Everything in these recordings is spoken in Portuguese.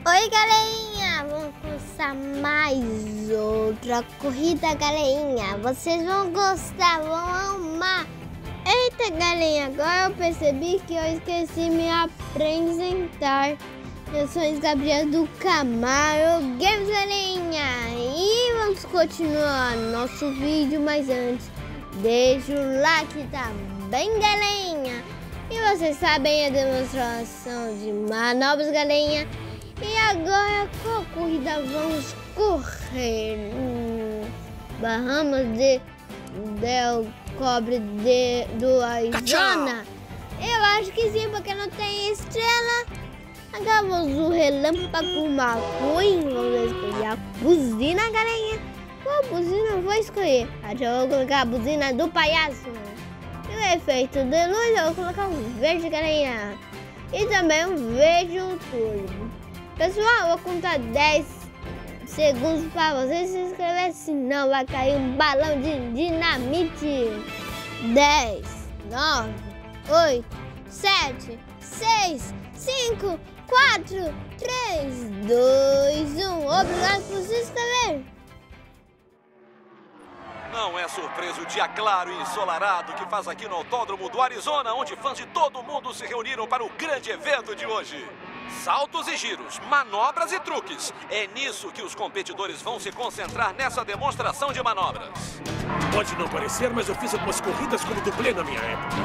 Oi, galerinha! Vamos começar mais outra corrida, galerinha. Vocês vão gostar, vão amar. Eita, galerinha, agora eu percebi que eu esqueci de me apresentar. Eu sou Gabriel do Camaro Games, galerinha. E vamos continuar nosso vídeo, mas antes, deixa o like também, galerinha. E vocês sabem a demonstração de manobras, galerinha. E agora, qual corrida vamos correr? Bahamas del Cobre do Arizona? Eu acho que sim, porque não tem estrela. Agora vamos o Relâmpago McQueen. Vamos escolher a buzina, galerinha. Qual buzina eu vou escolher? Acho que eu vou colocar a buzina do palhaço. E o efeito de luz eu vou colocar um verde, galerinha. E também um verde turbo. Pessoal, eu vou contar 10 segundos para vocês se inscreverem, senão vai cair um balão de dinamite. 10, 9, 8, 7, 6, 5, 4, 3, 2, 1. Obrigado por se inscrever. Não é surpresa o dia claro e ensolarado que faz aqui no Autódromo do Arizona, onde fãs de todo mundo se reuniram para o grande evento de hoje. Saltos e giros, manobras e truques. É nisso que os competidores vão se concentrar nessa demonstração de manobras. Pode não parecer, mas eu fiz algumas corridas como dublê na minha época.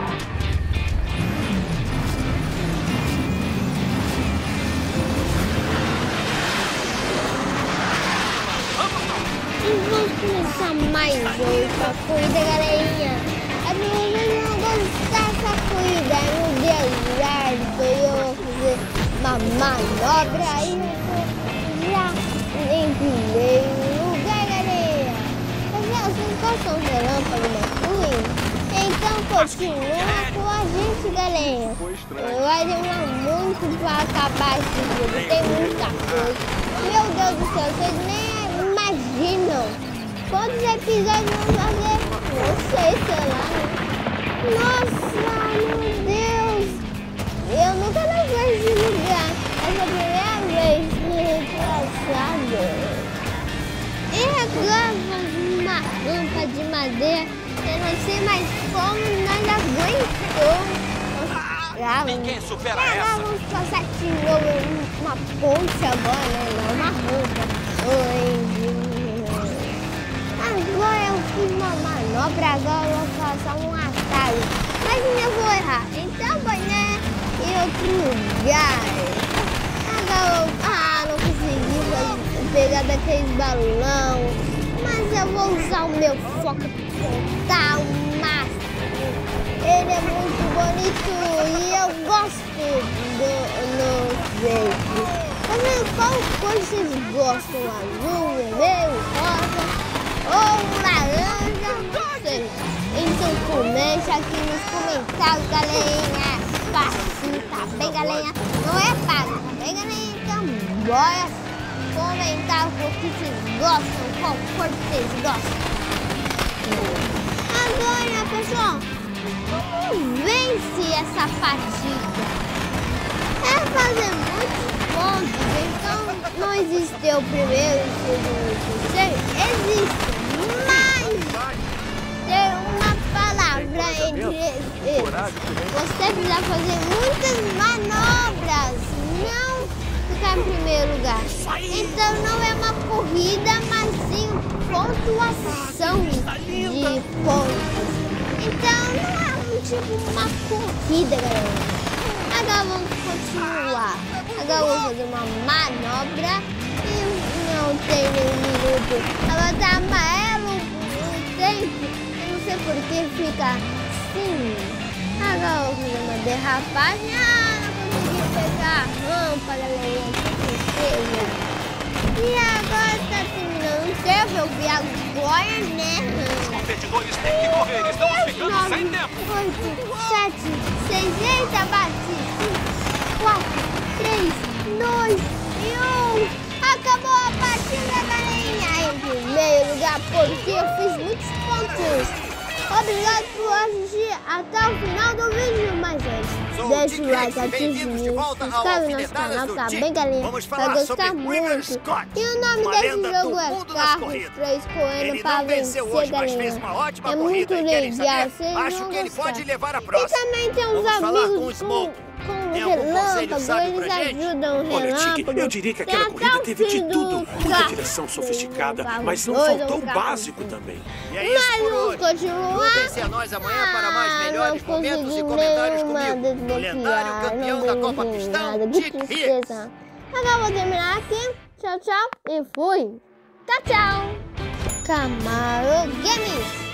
E vamos começar mais outra corrida, galerinha. É pra vocês não gostar dessa corrida. É no deserto e eu vou fazer uma manobra e eu já em primeiro lugar, galera. Vocês gostam do Relâmpago McQueen? Então continua com a gente, galera. Vai demorar muito para acabar esse vídeo, tem muita coisa. Meu Deus do céu, vocês nem imaginam quantos episódios vamos fazer. Não sei, sei lá. Nossa, meu Deus. Eu nunca levei esse lugar. Essa é a primeira vez que engraçado. E agora vamos uma rampa de madeira. Eu não sei mais como nós aguentamos. Ninguém supera essa. Vamos passar de novo uma ponte agora, né? Não uma rampa. Agora eu fiz uma manobra, agora eu vou passar um atalho. Mas eu vou errar. Então vai, né? Em outro lugar. Agora não consegui pegar daqueles balão. Mas eu vou usar o meu foco frontal máximo. Ele é muito bonito e eu gosto do jeito. Mas qual cor vocês gostam? Azul, vermelho, rosa ou laranja? Não sei. Então comente aqui nos comentários, galerinha. Facinho, tá bem, galerinha? Não é pago, tá bem, galerinha? Então bora comentar o que vocês gostam, qual cor vocês gostam. Agora, pessoal, como vence essa partida? É fazer muitos pontos, então não existe o primeiro, o segundo, o terceiro, existe, mas tem uma palavra entre eles. Você precisa fazer muitas manobras, não ficar em primeiro lugar. Então não é uma corrida, mas sim pontuação de pontos. Então não é tipo uma corrida, galera. Agora vamos continuar. Agora eu vou fazer uma manobra e não tem nenhum minuto. Agora tá amarelo o tempo. Eu não sei por que fica assim. Agora eu vou fazer uma derrapagem. Não consegui pegar a rampa, galera. E agora tá terminando o tempo. Eu vi agora, né? Os competidores têm que correr. Estamos ficando sem tempo. 8, 7, 6, eita, bate. 4, 3, 2 e 1. Acabou a partida, galerinha. Em primeiro lugar, porque eu fiz muitos pontos. Obrigado por assistir até o final do vídeo, mas antes, deixa o like, ativa o sininho, se inscreve no nosso canal, tá bem galinha, vai gostar muito. E o nome desse jogo é Carros 3 correndo para vencer, galinha. É muito legal, vocês vão gostar. E também tem uns amigos com relâmpago, eles ajudam o Olha, Tig, relâmpago. eu diria que aquela corrida teve de tudo. Muita direção sofisticada, mas não faltou o básico também. E é isso por hoje. Continuar. Juntem-se a nós amanhã para mais melhores momentos e comentários comigo. O lendário campeão da Copa Pistão, Tic Hits. Agora vou terminar aqui. Tchau, tchau e fui. Tchau, tchau. Camaro Games.